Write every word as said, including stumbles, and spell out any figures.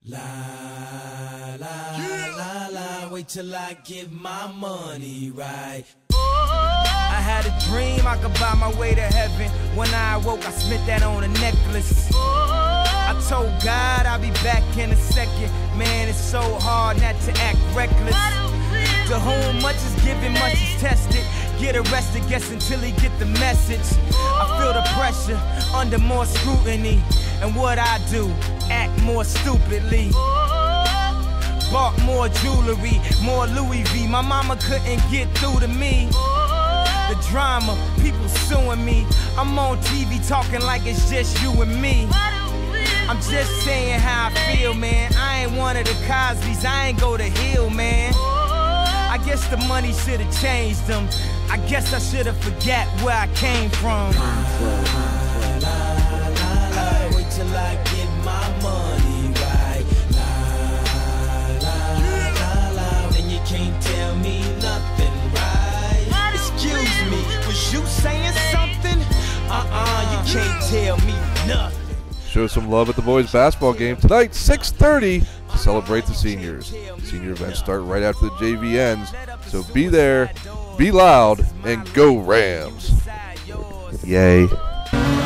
La, la, yeah. la, la, wait till I get my money right. I had a dream I could buy my way to heaven. When I awoke, I spent that on a necklace. I told God I'll be back in a second. Man, it's so hard not to act reckless. To whom much is given, much is tested. Get arrested, guess until he get the message. I feel the pressure under more scrutiny. And what I do, act more stupidly. Bought more jewelry, more Louis V. My mama couldn't get through to me. The drama, people suing me. I'm on T V talking like it's just you and me. I'm just saying how I feel, man. I ain't one of the Cosbys, I ain't go to Hill, man. I guess the money should've changed them. I guess I should've forgot where I came from. Wait till I get my money right. La, la, la, la. Then you can't tell me nothing, right? Excuse me, was you saying something? Uh-uh, you can't tell me nothing. Show some love at the boys basketball game tonight, six thirty, to celebrate the seniors. Senior events start right after the J V ends, so be there, be loud, and go Rams. Yay.